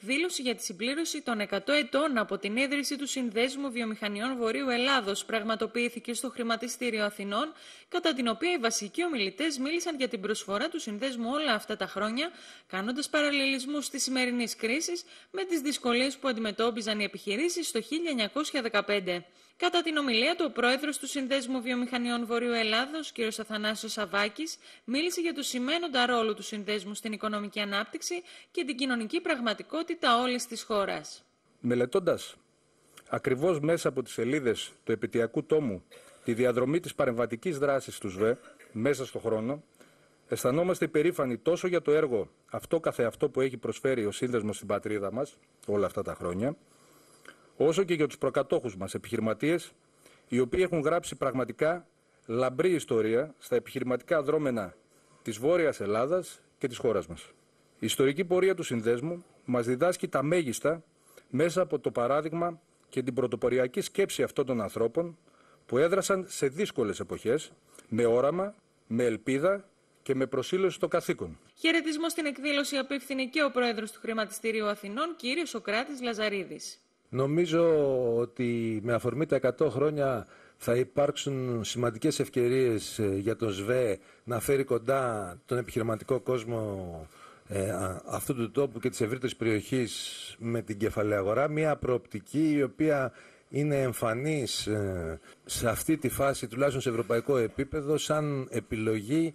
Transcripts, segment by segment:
εκδήλωση για τη συμπλήρωση των 100 ετών από την ίδρυση του Συνδέσμου Βιομηχανιών Βορείου Ελλάδος πραγματοποιήθηκε στο Χρηματιστήριο Αθηνών, κατά την οποία οι βασικοί ομιλητές μίλησαν για την προσφορά του Συνδέσμου όλα αυτά τα χρόνια, κάνοντας παραλληλισμούς της σημερινής κρίσης με τις δυσκολίες που αντιμετώπιζαν οι επιχειρήσεις το 1915. Κατά την ομιλία του, ο πρόεδρος του Συνδέσμου Βιομηχανιών Βορείου Ελλάδος, κ. Αθανάσιος Σαββάκης, μίλησε για το σημαίνοντα ρόλο του Συνδέσμου στην οικονομική ανάπτυξη και την κοινωνική πραγματικότητα όλης της χώρας. Μελετώντας ακριβώς μέσα από τις σελίδες του επαιτειακού τόμου τη διαδρομή της παρεμβατικής δράσης του ΣΒΕ μέσα στον χρόνο, αισθανόμαστε υπερήφανοι τόσο για το έργο αυτό καθεαυτό που έχει προσφέρει ο Σύνδεσμος στην πατρίδα μας όλα αυτά τα χρόνια, όσο και για τους προκατόχους μας επιχειρηματίες, οι οποίοι έχουν γράψει πραγματικά λαμπρή ιστορία στα επιχειρηματικά δρόμενα της Βόρειας Ελλάδας και της χώρας μας. Η ιστορική πορεία του Συνδέσμου μας διδάσκει τα μέγιστα μέσα από το παράδειγμα και την πρωτοποριακή σκέψη αυτών των ανθρώπων που έδρασαν σε δύσκολες εποχές, με όραμα, με ελπίδα και με προσήλωση στο καθήκον. Χαιρετισμό στην εκδήλωση απίφθινε και ο πρόεδρος του Χρηματιστηρίου Αθηνών, κ. Σωκράτης Λαζαρίδης. Νομίζω ότι με αφορμή τα 100 χρόνια θα υπάρξουν σημαντικές ευκαιρίες για τον ΣΒΕ να φέρει κοντά τον επιχειρηματικό κόσμο αυτού του τόπου και της ευρύτερης περιοχής με την κεφαλαία αγορά. Μια προοπτική η οποία είναι εμφανής σε αυτή τη φάση, τουλάχιστον σε ευρωπαϊκό επίπεδο, σαν επιλογή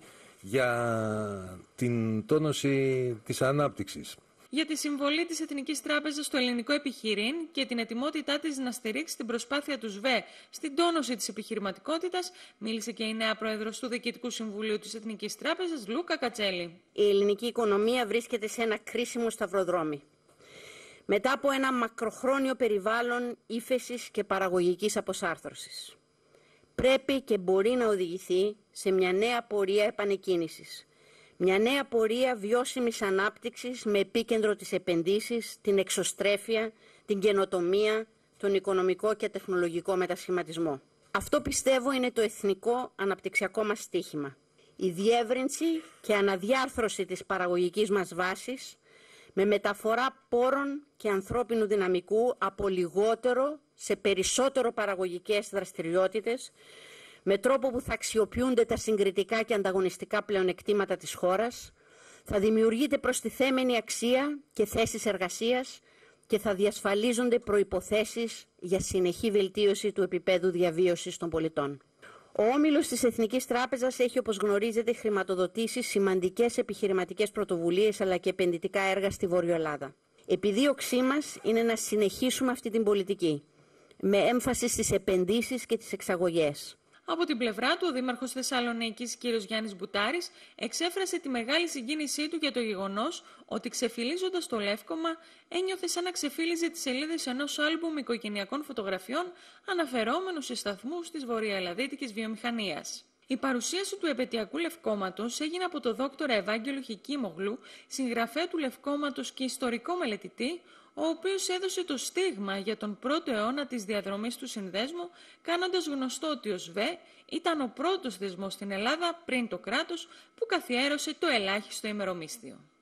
για την τόνωση της ανάπτυξης. Για τη συμβολή της Εθνικής Τράπεζας στο ελληνικό επιχειρήν και την ετοιμότητά της να στηρίξει την προσπάθεια του ΣΒΕ στην τόνωση της επιχειρηματικότητας, μίλησε και η νέα πρόεδρος του Διοικητικού Συμβουλίου της Εθνικής Τράπεζας, Λούκα Κατσέλη. Η ελληνική οικονομία βρίσκεται σε ένα κρίσιμο σταυροδρόμι. Μετά από ένα μακροχρόνιο περιβάλλον ύφεσης και παραγωγικής αποσάρθρωσης, πρέπει και μπορεί να οδηγηθεί σε μια νέα πορεία επανεκκίνησης. Μια νέα πορεία βιώσιμης ανάπτυξης με επίκεντρο τις επενδύσεις, την εξωστρέφεια, την καινοτομία, τον οικονομικό και τεχνολογικό μετασχηματισμό. Αυτό πιστεύω είναι το εθνικό αναπτυξιακό μας στίχημα. Η διεύρυνση και αναδιάρθρωση της παραγωγικής μας βάσης με μεταφορά πόρων και ανθρώπινου δυναμικού από λιγότερο σε περισσότερο παραγωγικές δραστηριότητες, με τρόπο που θα αξιοποιούνται τα συγκριτικά και ανταγωνιστικά πλεονεκτήματα της χώρας, θα δημιουργείται προστιθέμενη αξία και θέσεις εργασίας και θα διασφαλίζονται προϋποθέσεις για συνεχή βελτίωση του επίπεδου διαβίωσης των πολιτών. Ο όμιλος της Εθνικής Τράπεζας έχει, όπως γνωρίζετε, χρηματοδοτήσει σημαντικές επιχειρηματικές πρωτοβουλίες αλλά και επενδυτικά έργα στη Βόρειο Ελλάδα. Επιδίωξή μας είναι να συνεχίσουμε αυτή την πολιτική, με έμφαση στις επενδύσεις και τις εξαγωγές. Από την πλευρά του, ο Δήμαρχος Θεσσαλονίκης, κ. Γιάννης Μπουτάρης, εξέφρασε τη μεγάλη συγκίνησή του για το γεγονός ότι ξεφυλίζοντας το Λεύκομα ένιωθε σαν να ξεφύλιζε τις σελίδες ενός άλμπουμ οικογενειακών φωτογραφιών αναφερόμενους σε σταθμούς της βορειοελλαδίτικης βιομηχανίας. Η παρουσίαση του επαιτειακού Λευκόματος έγινε από τον δόκτορα Ευάγγελο Χικίμογλου, συγγραφέα του Λευκόματος και ιστορικό μελετητή, ο οποίος έδωσε το στίγμα για τον πρώτο αιώνα της διαδρομής του Συνδέσμου, κάνοντας γνωστό ότι ο ΣΒΕ ήταν ο πρώτος θεσμός στην Ελλάδα πριν το κράτος που καθιέρωσε το ελάχιστο ημερομίσθιο.